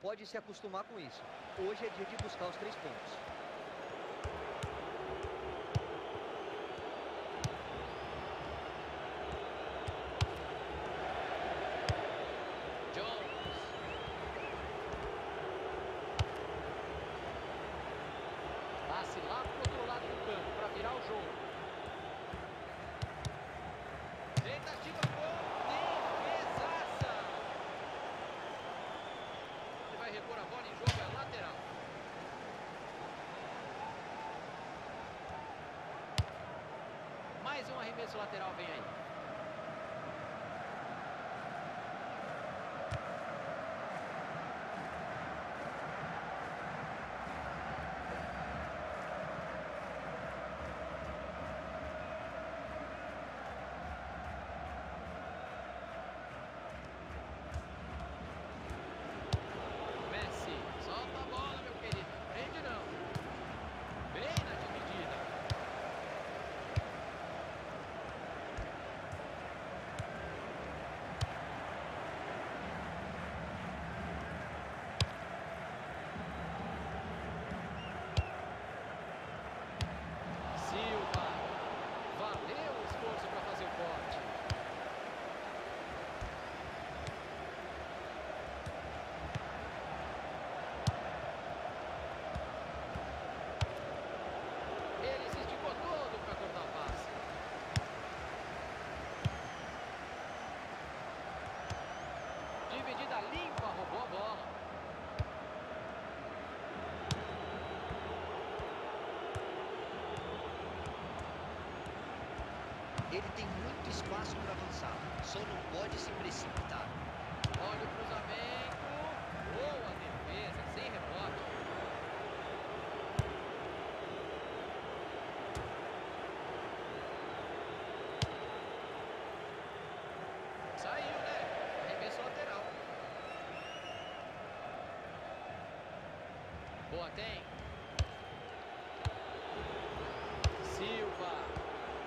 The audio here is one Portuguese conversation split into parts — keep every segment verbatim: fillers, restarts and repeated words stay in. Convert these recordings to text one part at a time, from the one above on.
pode se acostumar com isso. Hoje é dia de buscar os três pontos. Passe lá pro outro lado do campo para virar o jogo. Tentativa gol, defesaça. Ele vai repor a bola em jogo, é lateral. Mais um arremesso lateral vem aí. Solta a bola, meu querido. Prende não. Bem na dividida. Silva. Valeu o esforço para fazer o corte. Ele se esticou todo para cortar o passe. Dividida limpa, roubou a bola. Ele tem muito espaço para avançar, só não pode se precipitar. Olha o cruzamento. Boa defesa, sem rebote. Saiu, né? Arremesso lateral. Boa, tem. Silva.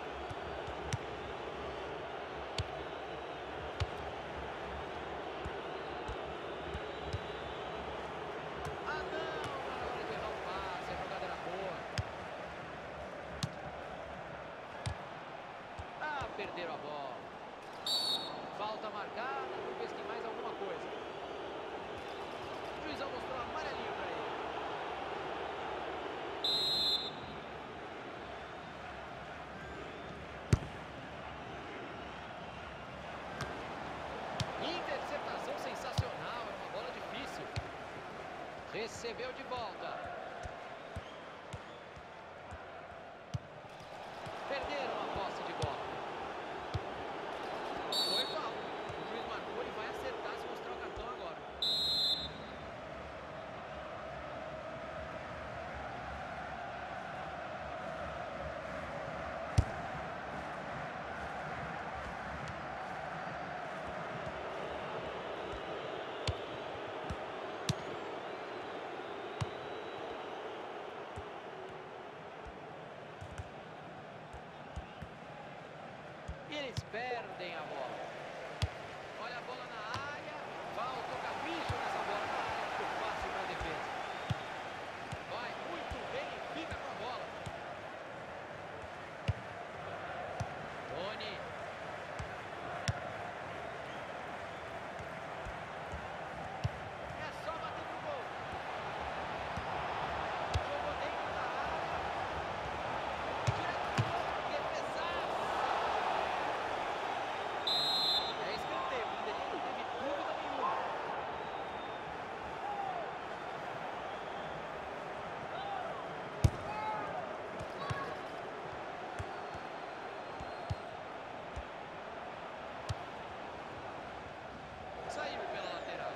Ah, não! Na hora de errar o passe, a jogada era boa. Ah, perderam a bola. Falta marcada, vamos ver se tem mais alguma coisa. O juizão mostrou amarelinho para ele. Interceptação sensacional, é uma bola difícil. Recebeu de volta. Perderam a posse de bola. Foi falta. O juiz marcou e vai acertar se mostrar o cartão agora. E eles perdem a bola. Olha a bola na área. Falta o capricho nessa bola na área. Ficou fácil para a defesa. Vai muito bem e fica com a bola. Tony. É só bater pro gol. Jogou dentro da área. Direto pro gol. Defesaço. É escanteio, o Mineirinho não teve dúvida nenhuma. Saiu pela lateral.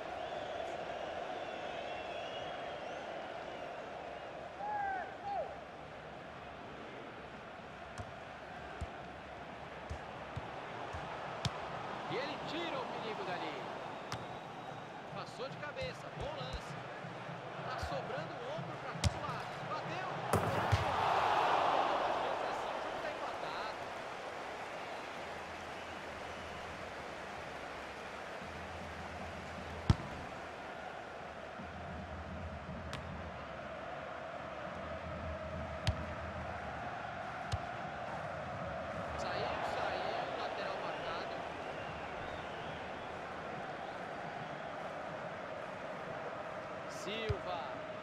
E ele tira o perigo dali. Passou de cabeça, bom lance. Tá sobrando o ombro para todo lado. Bateu. Defesa assim, o jogo tá empatado. Silva.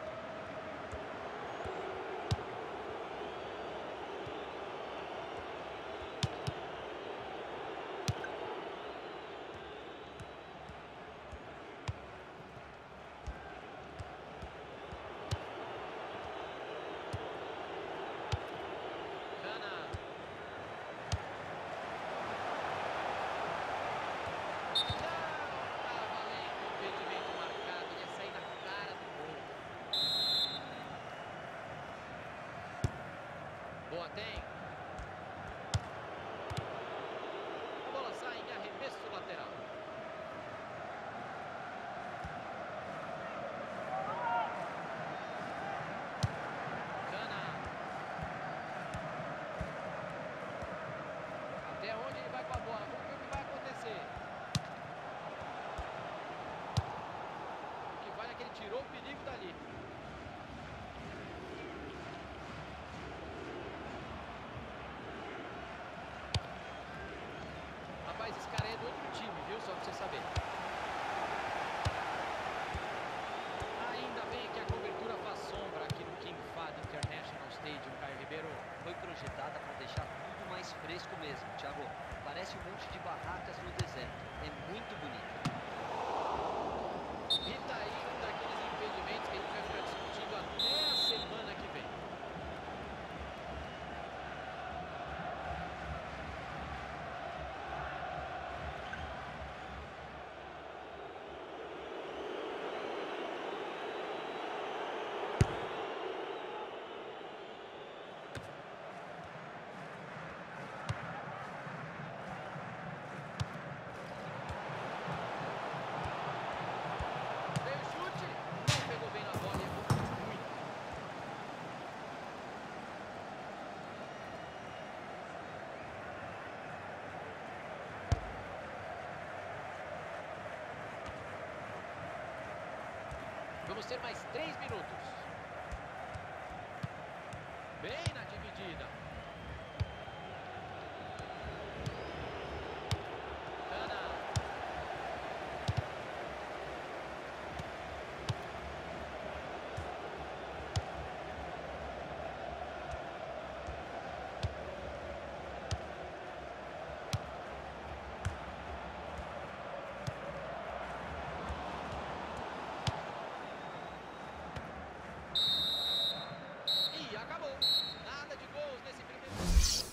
Boateng. A bola sai em arremesso lateral. Cana. Até onde ele vai com a bola? Vamos ver o que vai acontecer. O que vale é que ele tirou o perigo dali. Rapaz, esse cara é do outro time, viu? Só pra você saber. Ainda bem que a cobertura faz sombra aqui no King Fahd International Stadium, Caio Ribeiro. Foi projetada para deixar tudo mais fresco mesmo, Thiago. Parece um monte de barracas no deserto. É muito bonito. E tá aí um daqueles impedimentos que a gente vai ficar discutindo até a semana que vem. Vamos ter mais três minutos. Bem na dividida. Cana. Nada de gols nesse primeiro.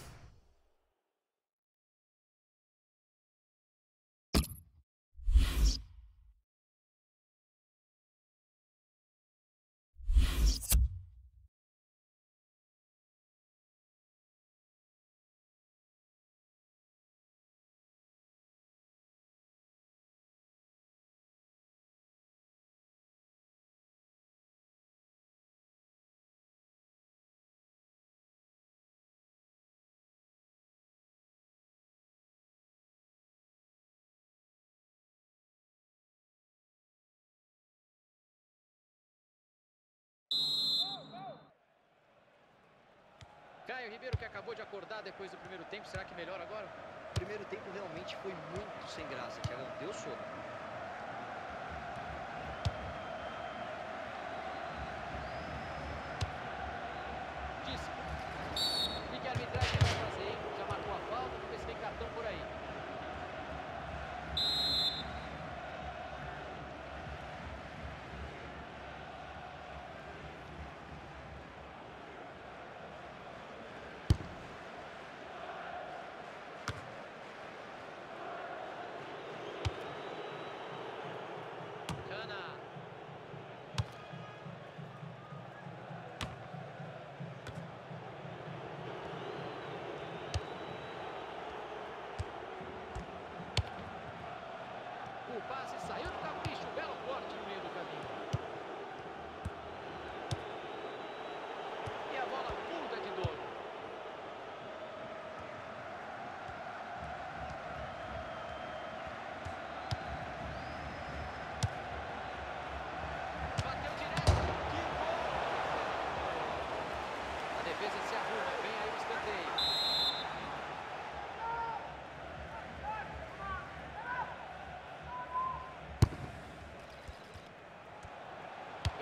Caio Ribeiro, que acabou de acordar depois do primeiro tempo, será que melhora agora? O primeiro tempo realmente foi muito sem graça, Thiago. Deu sono. Disse. E que a arbitragem vai fazer, hein? Já marcou a falta, vamos ver se tem cartão por aí.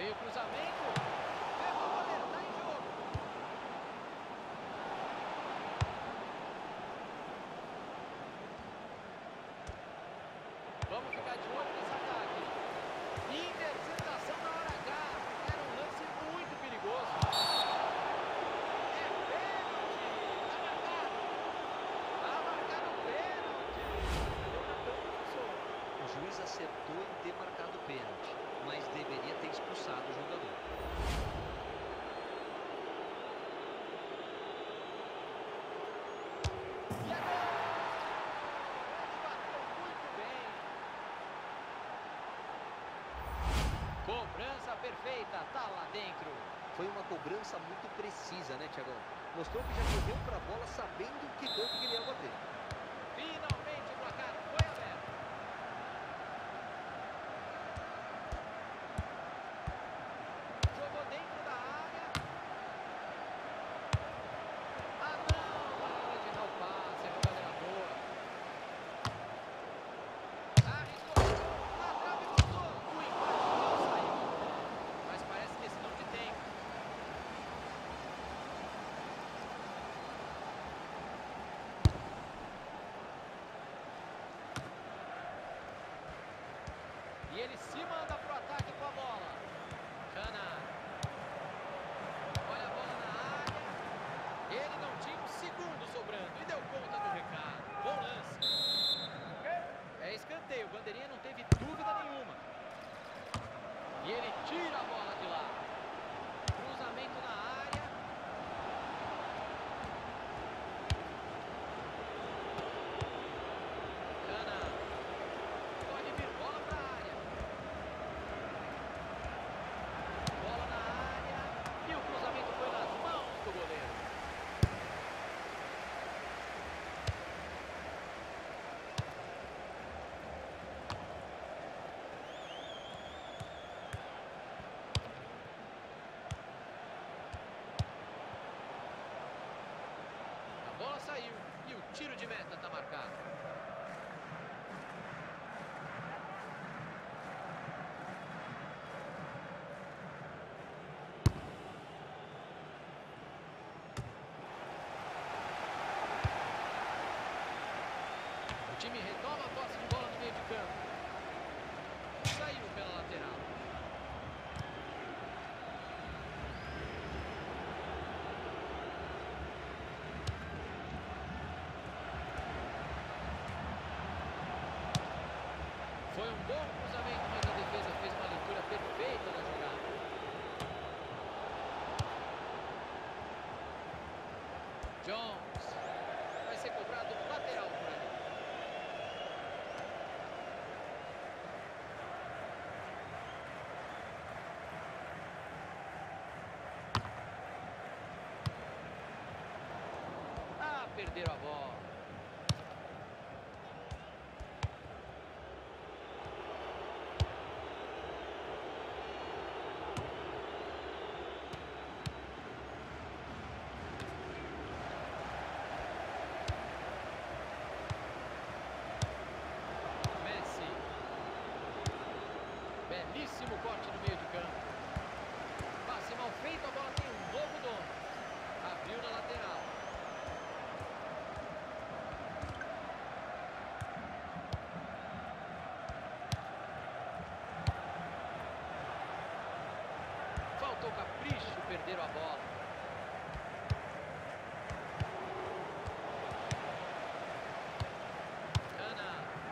Veio o cruzamento. Pegou o goleiro, tá em jogo. Vamos ficar de olho nesse ataque. Interceptação na hora H. Era um lance muito perigoso. É pênalti. Tá marcado. Tá marcado o pênalti. Deu na cancha. O juiz acertou em ter marcado o pênalti, mas deveria ter expulsado o jogador. E agora? Ele bateu muito bem. Cobrança perfeita, tá lá dentro. Foi uma cobrança muito precisa, né, Thiagão? Mostrou que já correu para a bola sabendo que canto que ele ia bater. Finalmente o placar foi aberto. Jogou dentro da área. Ah, não! Na hora de dar o passe, a jogada era boa. Arriscou. Na trave voltou. O empate não saiu. Mas parece questão de tempo. E ele se manda pro ataque com a bola. Cana. Olha a bola na área. Ele não tinha um segundo sobrando e deu conta do recado. Bom lance. É escanteio. O bandeirinha não teve dúvida nenhuma. E ele tira a bola de lá. Cruzamento na área. Cana. Pode vir bola para a área. Bola na área. E o cruzamento foi nas mãos do goleiro. A bola saiu e o tiro de meta está marcado. O time retoma a posse de bola no meio de campo. Saiu pela lateral. Foi um bom cruzamento, mas a defesa fez uma leitura perfeita da jogada. Jones. Vai ser cobrado lateral por ali. Ah, perderam a bola. Messi. Belíssimo corte no meio de campo. Passe mal feito, a bola tem um novo dono. Abriu na lateral. Faltou capricho, perderam a bola. Cana.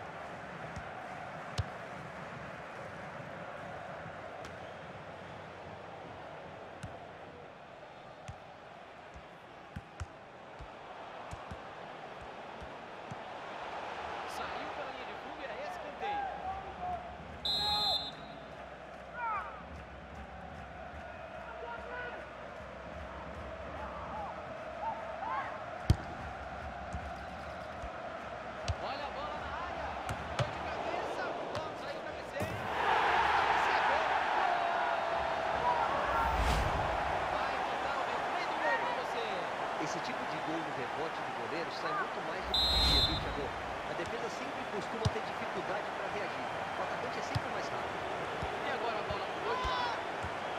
Saiu pela linha de fundo e é escanteio. Olha a bola na área. Foi de cabeça. Vamos, saiu o cabeceio. Cabeceador. Vai botar o replay do gol pra você. Esse tipo de gol no rebote do goleiro sai muito mais do que devia, viu, Thiago? A defesa sempre costuma ter dificuldade para reagir. O atacante é sempre mais rápido. E agora a bola mudou de lado.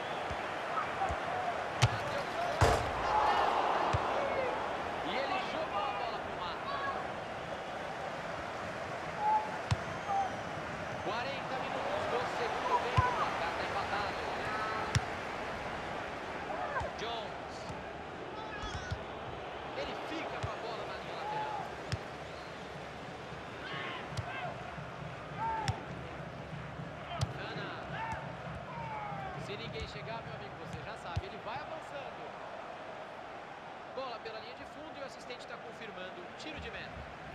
Se ninguém chegar, meu amigo, você já sabe, ele vai avançando. Bola pela linha de fundo e o assistente está confirmando tiro de meta.